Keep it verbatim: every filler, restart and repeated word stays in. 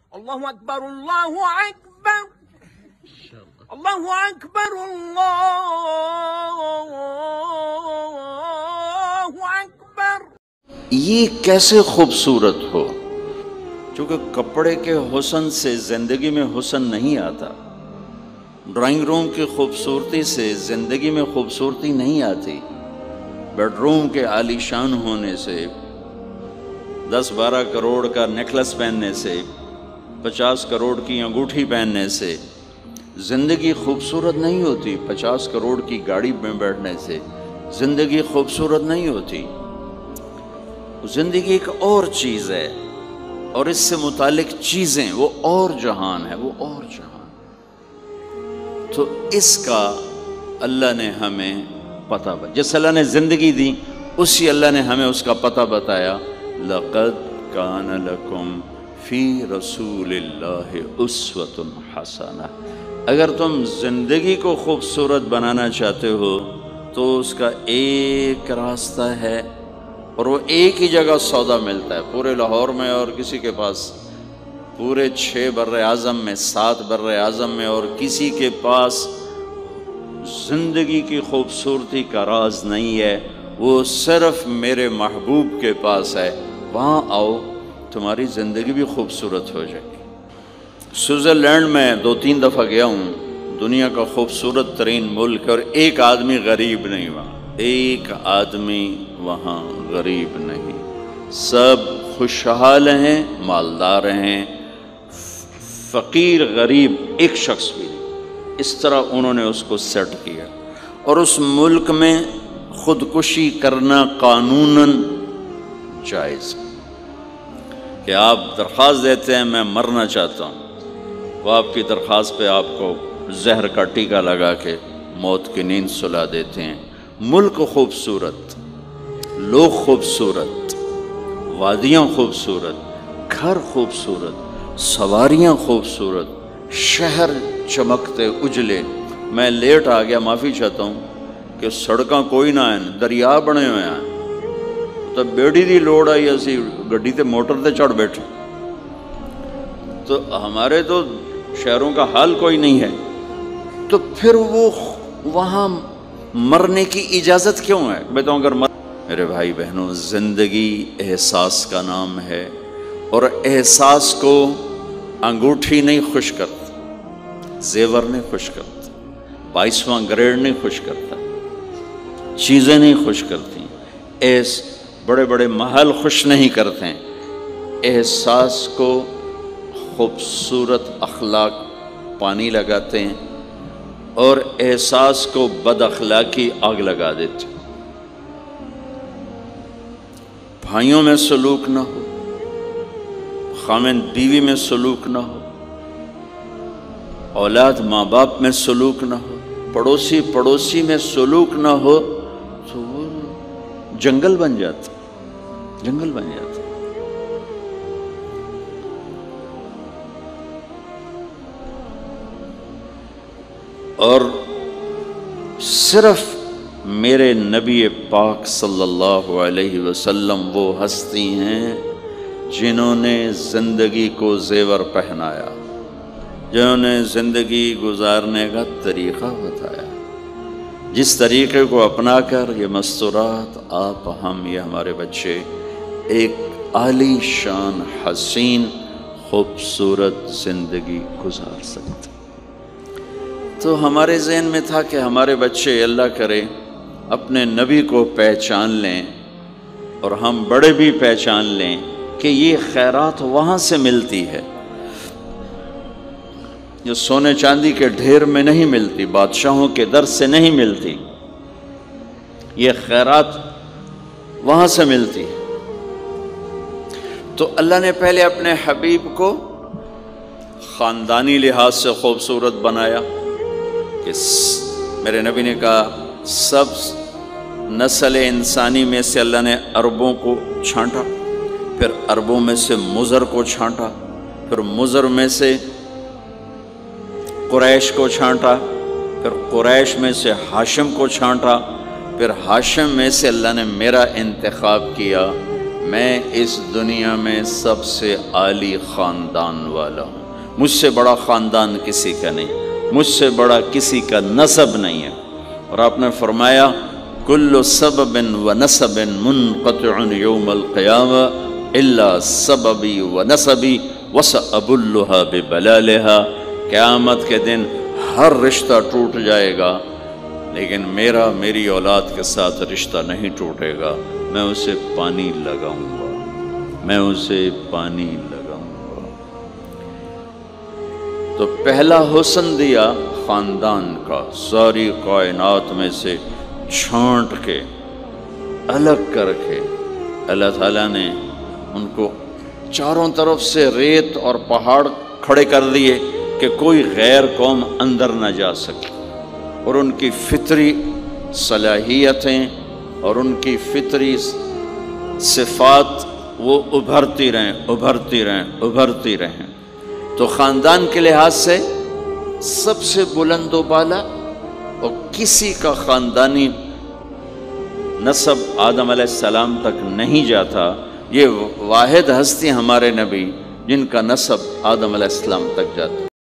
اللہ اکبر اللہ اکبر اللہ اکبر اللہ اکبر۔ یہ کیسے خوبصورت ہو؟ چونکہ کپڑے کے حسن سے زندگی میں حسن نہیں آتا، ڈرائنگ روم کی خوبصورتی سے زندگی میں خوبصورتی نہیں آتی، بیڈ روم کے عالی شان ہونے سے، دس بارہ کروڑ کا نیکلس پہننے سے، پچاس کروڑ کی انگوٹھی پہننے سے زندگی خوبصورت نہیں ہوتی، پچاس کروڑ کی گاڑی میں بیٹھنے سے زندگی خوبصورت نہیں ہوتی۔ زندگی ایک اور چیز ہے، اور اس سے متعلق چیزیں وہ اور جہان ہے، وہ اور جہان۔ تو اس کا اللہ نے ہمیں پتہ بتایا، جس اللہ نے زندگی دی اسی اللہ نے ہمیں اس کا پتہ بتایا۔ لَقَدْ كَانَ لَكُمْ فِي رَسُولِ اللَّهِ أُسْوَةٌ حَسَنَةٌ۔ اگر تم زندگی کو خوبصورت بنانا چاہتے ہو تو اس کا ایک راستہ ہے، اور وہ ایک ہی جگہ سودا ملتا ہے پورے لاہور میں، اور کسی کے پاس پورے چھ بر اعظم میں، سات بر اعظم میں، اور کسی کے پاس زندگی کی خوبصورتی کا راز نہیں ہے، وہ صرف میرے محبوب کے پاس ہے۔ وہاں آؤ، تمہاری زندگی بھی خوبصورت ہو جائے گی۔ سوئٹزرلینڈ میں دو تین دفعہ گیا ہوں، دنیا کا خوبصورت ترین ملک، اور ایک آدمی غریب نہیں وہاں، ایک آدمی وہاں غریب نہیں، سب خوشحال ہیں، مالدار ہیں، فقیر غریب ایک شخص بھی نہیں۔ اس طرح انہوں نے اس کو سیٹ کیا، اور اس ملک میں خودکشی کرنا قانوناً جائز، کہ آپ درخواست دیتے ہیں میں مرنا چاہتا ہوں، وہ آپ کی درخواست پہ آپ کو زہر کا ٹیکہ لگا کے موت کی نیند سلا دیتے ہیں۔ ملک خوبصورت، لوگ خوبصورت، وادیاں خوبصورت، گھر خوبصورت، سواریاں خوبصورت، شہر چمکتے اجلے۔ میں لیٹ آ گیا، معافی چاہتا ہوں کہ سڑکاں کوئی نہ ہیں، دریا بنے ہوئے ہیں، تو بیڑی دی لوڑ آئی، اسی گڈی تے موٹر تے چڑھ بیٹھے۔ تو ہمارے تو شہروں کا حال کوئی نہیں ہے، تو پھر وہ وہاں مرنے کی اجازت کیوں ہے؟ بتاؤں اگر مر... میرے بھائی بہنوں، زندگی احساس کا نام ہے، اور احساس کو انگوٹھی نہیں خوش کرتا، زیور نہیں خوش کرتا، بائیسواں گریڈ نہیں خوش کرتا، چیزیں نہیں خوش کرتی، ایس بڑے بڑے محل خوش نہیں کرتے ہیں۔ احساس کو خوبصورت اخلاق پانی لگاتے ہیں، اور احساس کو بد اخلاقی آگ لگا دیتے ہیں۔ بھائیوں میں سلوک نہ ہو، خاوند بیوی میں سلوک نہ ہو، اولاد ماں باپ میں سلوک نہ ہو، پڑوسی پڑوسی میں سلوک نہ ہو، تو وہ جنگل بن جاتا، جنگل بن جاتا۔ اور صرف میرے نبی پاک صلی اللہ علیہ وسلم وہ ہستی ہیں جنہوں نے زندگی کو زیور پہنایا، جنہوں نے زندگی گزارنے کا طریقہ بتایا، جس طریقے کو اپنا کر یہ مستورات، آپ، ہم، یہ ہمارے بچے ایک عالی شان حسین خوبصورت زندگی گزار سکتے۔ تو ہمارے ذہن میں تھا کہ ہمارے بچے اللہ کرے اپنے نبی کو پہچان لیں، اور ہم بڑے بھی پہچان لیں کہ یہ خیرات وہاں سے ملتی ہے، جو سونے چاندی کے ڈھیر میں نہیں ملتی، بادشاہوں کے در سے نہیں ملتی، یہ خیرات وہاں سے ملتی ہے۔ تو اللہ نے پہلے اپنے حبیب کو خاندانی لحاظ سے خوبصورت بنایا، کہ میرے نبی نے کہا سب نسل انسانی میں سے اللہ نے عربوں کو چھانٹا، پھر عربوں میں سے مضر کو چھانٹا، پھر مضر میں سے قریش کو چھانٹا، پھر قریش میں سے ہاشم کو چھانٹا، پھر ہاشم میں سے اللہ نے میرا انتخاب کیا، میں اس دنیا میں سب سے عالی خاندان والا ہوں، مجھ سے بڑا خاندان کسی کا نہیں، مجھ سے بڑا کسی کا نسب نہیں ہے۔ اور آپ نے فرمایا کل سبب و نسب منقطع یوم القیامہ الا سببی و نسبی وسأبلھا ببلالھا، قیامت کے دن ہر رشتہ ٹوٹ جائے گا لیکن میرا میری اولاد کے ساتھ رشتہ نہیں ٹوٹے گا، میں اسے پانی لگاؤں گا، میں اسے پانی لگاؤں گا۔ تو پہلا حسن دیا خاندان کا، ساری کائنات میں سے چھانٹ کے الگ کر کے اللہ تعالیٰ نے ان کو چاروں طرف سے ریت اور پہاڑ کھڑے کر دیے کہ کوئی غیر قوم اندر نہ جا سکے، اور ان کی فطری صلاحیتیں اور ان کی فطری صفات وہ ابھرتی رہیں ابھرتی رہیں ابھرتی رہیں۔ تو خاندان کے لحاظ سے سب سے بلند و بالا، اور کسی کا خاندانی نسب آدم علیہ السلام تک نہیں جاتا، یہ واحد ہستی ہمارے نبی جن کا نسب آدم علیہ السلام تک جاتا۔